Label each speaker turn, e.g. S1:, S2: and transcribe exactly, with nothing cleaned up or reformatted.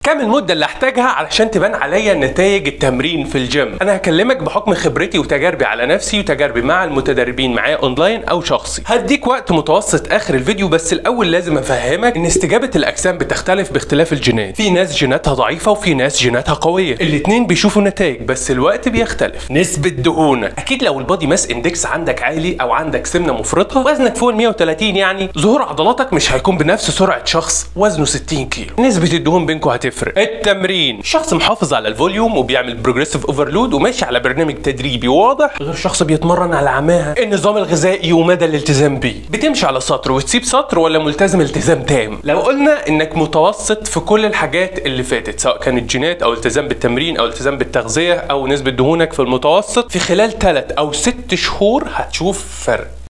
S1: كام المده اللي احتاجها علشان تبان عليا نتائج التمرين في الجيم؟ انا هكلمك بحكم خبرتي وتجاربي على نفسي وتجاربي مع المتدربين معايا اونلاين او شخصي. هديك وقت متوسط اخر الفيديو، بس الاول لازم افهمك ان استجابه الاجسام بتختلف باختلاف الجينات. في ناس جيناتها ضعيفه وفي ناس جيناتها قويه، الاتنين بيشوفوا نتائج بس الوقت بيختلف. نسبه دهونك، اكيد لو البادي ماس اندكس عندك عالي او عندك سمنه مفرطه، وزنك فوق ال مية وتلاتين، يعني ظهور عضلاتك مش هيكون بنفس سرعه شخص وزنه ستين كيلو. نسبه الدهون بينكم هتفرق. التمرين، شخص محافظ على الفوليوم وبيعمل بروجريسيف اوفرلود وماشي على برنامج تدريبي واضح، غير شخص بيتمرن على عماها. النظام الغذائي ومدى الالتزام بيه، بتمشي على سطر وتسيب سطر ولا ملتزم التزام تام؟ لو قلنا انك متوسط في كل الحاجات اللي فاتت، سواء كانت جينات او التزام بالتمرين او التزام بالتغذيه او نسبه دهونك في المتوسط، في خلال ثلاث او ست شهور هتشوف فرق.